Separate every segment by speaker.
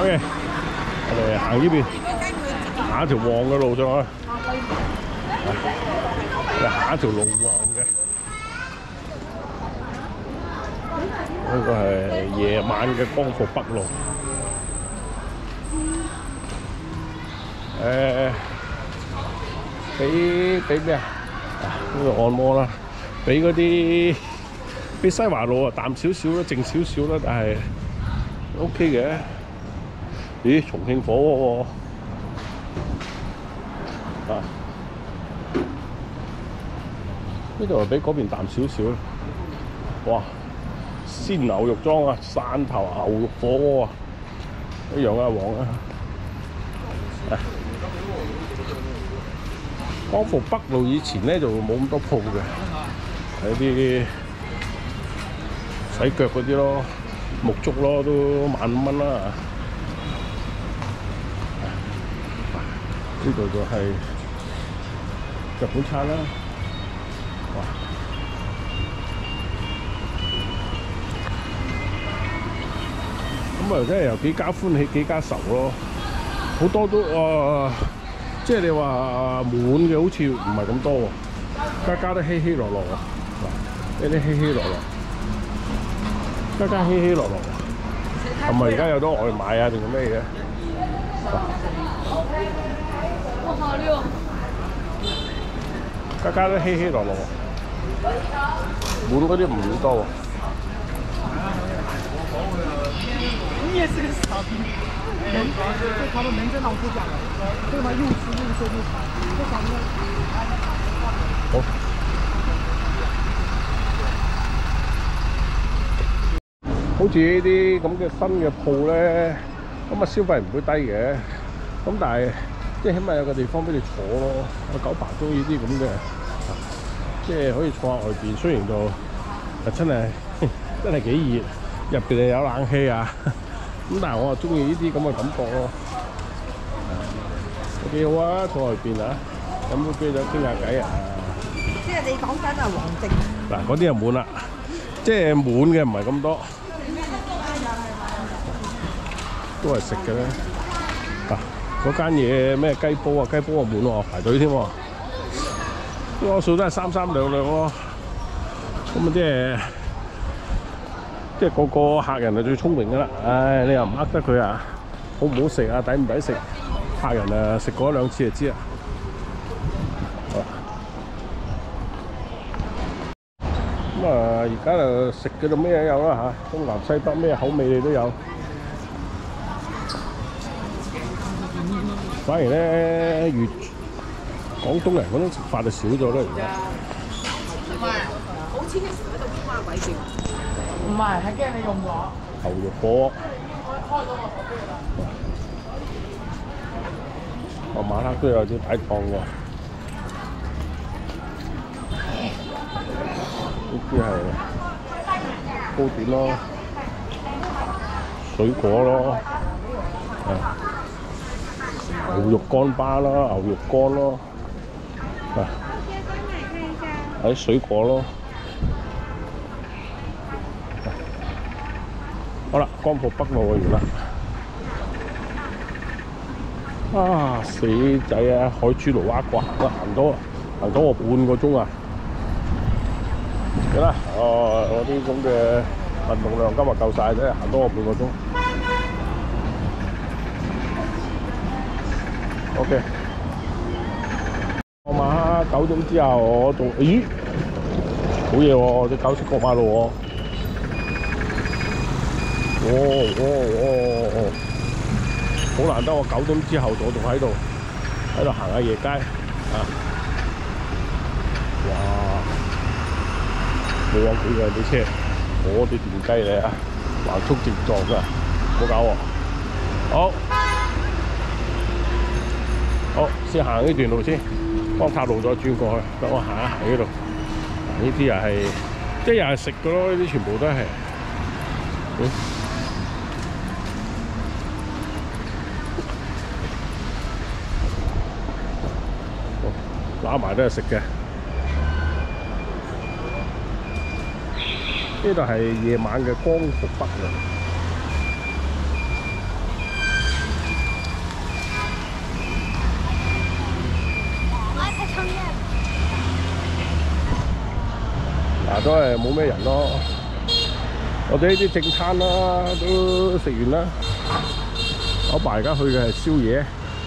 Speaker 1: OK， 我哋行呢邊，行一條旺嘅路上去。我哋行一條路旺嘅。呢個係夜晚嘅光復北路。俾咩啊？呢度按摩啦，比嗰啲比西華路啊淡少少啦，靜少少啦，但係 OK 嘅。咦，重慶火鍋喎啊！呢度比嗰邊淡少少啦。哇！鮮牛肉裝啊，汕頭牛肉火鍋啊，一樣啊，黃啊！光復北路以前咧就冇咁多鋪嘅，係啲洗腳嗰啲咯，沐足咯，都15,000啦。呢度就係日本餐啦。哇！咁啊，真係由幾家歡喜幾家愁咯，好多都即係你話滿嘅好似唔係咁多喎，家都稀稀落落喎，呢啲稀稀落落，家稀稀落落，係咪而家有咗外賣啊定係咩嘅？家都稀稀落落，滿嗰啲唔會多喎。
Speaker 2: 你也是個傻逼，人對他們民政黨不講了，對他又吃又說又慘，這傻逼。
Speaker 1: 好。好似呢啲咁嘅新嘅鋪咧，咁啊消費唔會低嘅，咁但係即係起碼有個地方俾你坐咯。九白中呢啲咁嘅，即係可以坐喺外邊，雖然就真係幾熱，入邊又有冷氣啊。咁但係我啊中意呢啲咁嘅感覺咯，幾好啊！坐外邊啊，飲杯啤酒傾下偈啊。
Speaker 3: 即係你講緊啊黃靜
Speaker 1: 嗱，嗰啲就滿啦，即係滿嘅唔係咁多，都係食嘅咧。嗱，嗰間嘢咩雞煲啊，雞煲啊滿喎，排隊添喎，多數都係3兩咯。咁啊即係個個客人係最聰明㗎啦，唉，你又唔呃得佢啊，好唔好食啊，抵唔抵食？客人啊食過1、2次就知啦。咁啊，而家就食嘅就咩都有啦嚇，東南西北咩口味你都有。反而咧，廣東人嗰種食法就少咗啦，而家。
Speaker 3: 好千嘅時候喺度邊個鬼住？
Speaker 2: 唔係，係驚你用咗。
Speaker 1: 牛肉火鍋。晚黑都有啲擺檔喎。呢啲係糕點咯，水果咯，牛肉乾巴啦，牛肉乾咯，喺水果咯。好啦，光復北路完啦。啊死仔啊！海珠盧蛙過行多我半個鐘啊！得啦，我啲咁嘅運動量今日夠晒啫，行多我半個鐘。OK， 我晚黑9點之後我仲咦好嘢喎！隻狗識過馬路喎。好難得我9點之後我仲喺度行下夜街啊！哇！冇往佢嘅啲車，我啲電雞嚟啊，橫衝直撞㗎，唔好搞喎！好，先行呢段路先，光塔路再轉過去，等我行一行呢度。呢啲又係，即係又係食嘅咯，呢啲全部都係。打埋都係食嘅。呢度係夜晚嘅光復北路。 都係冇咩人咯。我哋呢啲正餐啦，都食完啦。我爸而家去嘅係宵夜。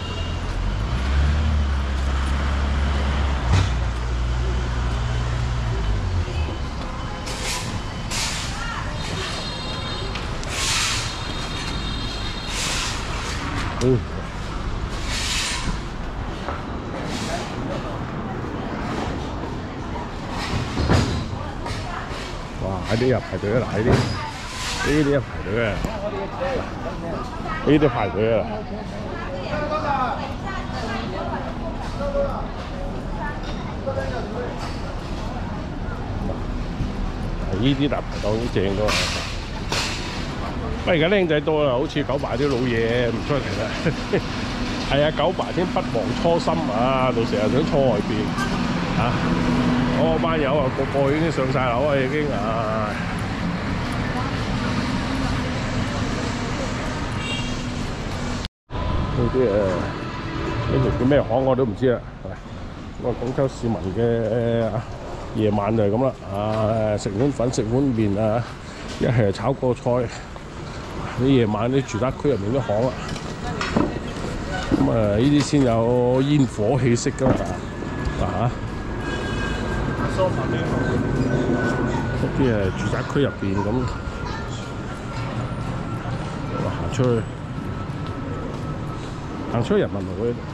Speaker 1: 哇！呢啲又排隊啦，呢啲又排隊啊，呢啲排隊啊。呢啲大排檔好正㗎。不過而家僆仔多啦，好似九爸啲老嘢唔出嚟啦。係啊，九爸先不忘初心啊，到成日想坐外邊啊。我班友啊，個已經上晒樓啊，已經啊。呢啲呢條叫咩巷我都唔知啦。咁啊，廣州市民嘅夜晚就係咁啦。啊，食碗粉，食碗麵啊，一係炒個菜。啲夜晚啲住宅區入面啲巷啊，咁啊呢啲先有煙火氣息㗎嘛，啊一啲係住宅區入邊咁，行出去人民路嗰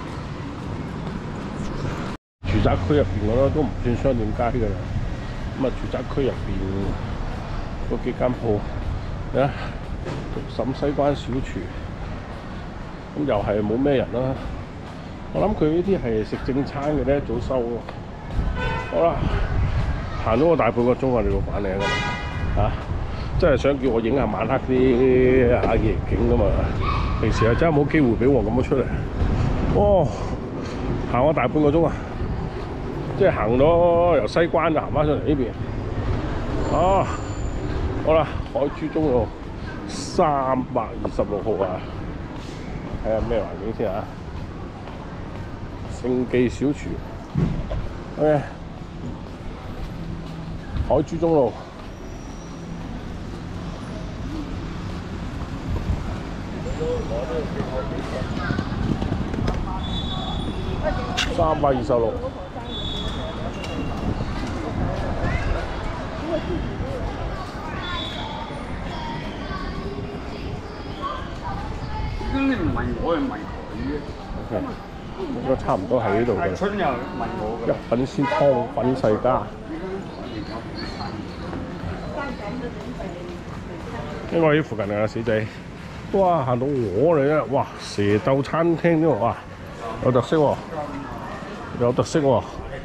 Speaker 1: 度，住宅區入邊嗰都唔算商店街㗎啦。咁啊住宅區入邊嗰幾間鋪啊。獨審西關小廚，咁又係冇咩人啦。我諗佢呢啲係食正餐嘅咧，早收咯。好啦，行咗個大半個鐘啊！你老闆嚟㗎嘛？真係想叫我影下晚黑啲夜景㗎嘛？平時啊真係冇機會俾我咁樣出嚟。哇！行咗大半個鐘啊！即係行咗由西關就行翻上嚟呢邊。啊！好啦，海珠中路。326號啊！睇下咩環境先啊！勝記小廚 ，OK， 海珠中路。326。
Speaker 4: 你唔問我，又問佢。
Speaker 1: 應該差唔多喺呢度嘅。
Speaker 4: 春又問我嘅。
Speaker 1: 一品鮮湯品世家。應該喺附近啊，死仔。哇！行到我嚟啦！哇！蛇竇餐廳呢喎，哇！有特色喎，有特色喎。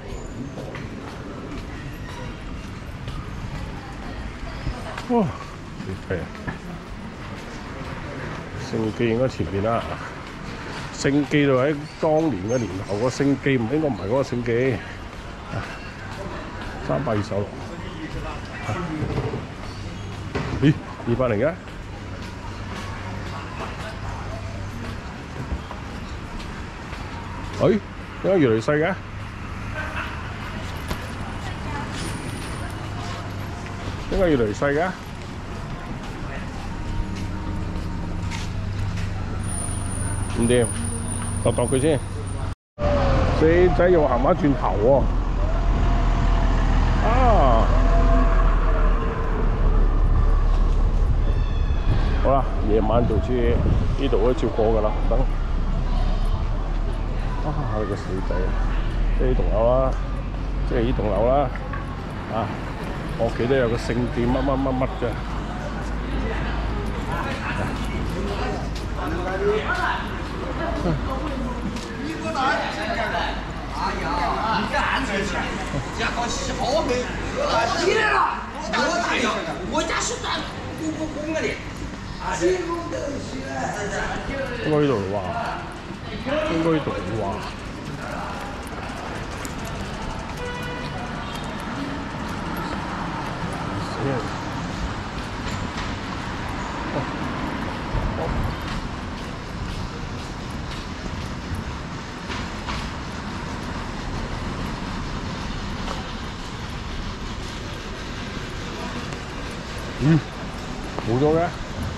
Speaker 1: 哇！幾平啊！勝記應該前邊啦，勝記就喺當年嘅年頭個勝記，應該唔係嗰個勝記。326。咦？200嘅？誒，點解越嚟越細嘅？點解越嚟越細嘅？唔掂，度佢先。死仔又行翻轉頭喎！啊！好啦，夜晚就知呢度都照過㗎啦。等啊，你個死仔！即係呢棟樓啦，即係呢棟樓啦。啊，我屋企都有個聖店乜嘅。
Speaker 5: 你干什么？这好洗好没？起来了！我家是咱公的。
Speaker 1: 應該呢度話，應該呢度話。 冇咗嘅。